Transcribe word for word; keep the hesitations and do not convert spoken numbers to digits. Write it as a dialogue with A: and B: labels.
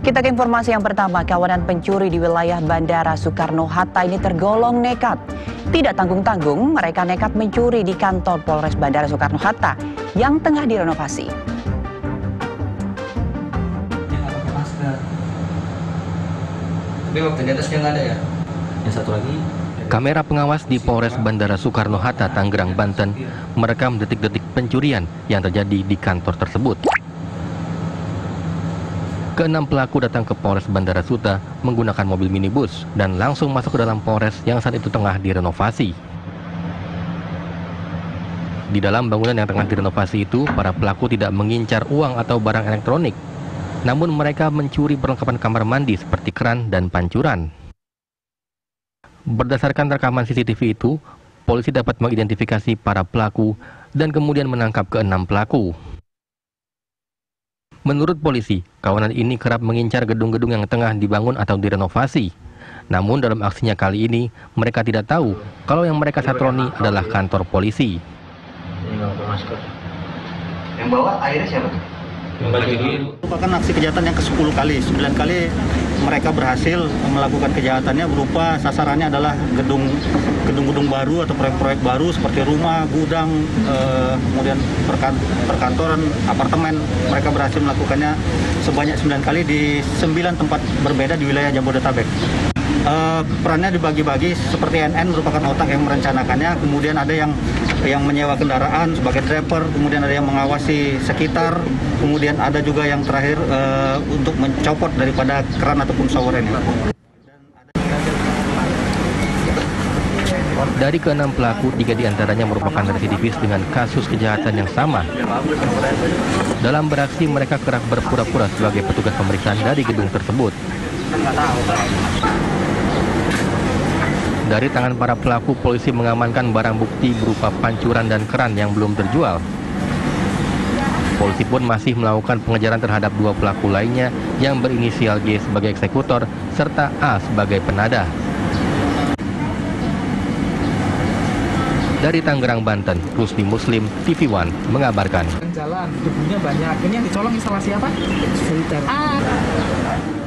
A: Kita ke informasi yang pertama, kawanan pencuri di wilayah Bandara Soekarno-Hatta ini tergolong nekat. Tidak tanggung-tanggung, mereka nekat mencuri di kantor Polres Bandara Soekarno-Hatta yang tengah direnovasi.
B: Tapi waktu di atasnya nggak ada ya? Yang satu lagi.
C: Kamera pengawas di Polres Bandara Soekarno-Hatta, Tangerang, Banten merekam detik-detik pencurian yang terjadi di kantor tersebut. Keenam pelaku datang ke Polres Bandara Suta menggunakan mobil minibus dan langsung masuk ke dalam Polres yang saat itu tengah direnovasi. Di dalam bangunan yang tengah direnovasi itu, para pelaku tidak mengincar uang atau barang elektronik, namun mereka mencuri perlengkapan kamar mandi seperti keran dan pancuran. Berdasarkan rekaman C C T V itu, polisi dapat mengidentifikasi para pelaku dan kemudian menangkap keenam pelaku. Menurut polisi, kawanan ini kerap mengincar gedung-gedung yang tengah dibangun atau direnovasi. Namun dalam aksinya kali ini, mereka tidak tahu kalau yang mereka satroni adalah kantor polisi.
B: Ini nggak pakai masker. Yang bawa airnya siapa? Yang baju biru.
D: Merupakan aksi kejahatan yang ke sepuluh kali. sembilan kali mereka berhasil melakukan kejahatannya, berupa sasarannya adalah gedung gedung-gedung baru atau proyek-proyek baru seperti rumah, gudang, eh, kemudian perkan, perkantoran, apartemen. Mereka berhasil melakukannya sebanyak sembilan kali di sembilan tempat berbeda di wilayah Jabodetabek. Uh, perannya dibagi-bagi, seperti N N merupakan otak yang merencanakannya, kemudian ada yang yang menyewa kendaraan sebagai driver, kemudian ada yang mengawasi sekitar, kemudian ada juga yang terakhir uh, untuk mencopot daripada keran ataupun shower ini.
C: Dari keenam pelaku, tiga diantaranya merupakan residivis dengan kasus kejahatan yang sama. Dalam beraksi, mereka kerap berpura-pura sebagai petugas pemeriksaan dari gedung tersebut. Dari tangan para pelaku, polisi mengamankan barang bukti berupa pancuran dan keran yang belum terjual. Polisi pun masih melakukan pengejaran terhadap dua pelaku lainnya yang berinisial G sebagai eksekutor serta A sebagai penada. Dari Tangerang, Banten, Rusdi Muslim, T V One mengabarkan.
E: Jalan, debunya banyak. Ini yang dicolong instalasi apa? Filter. Ah.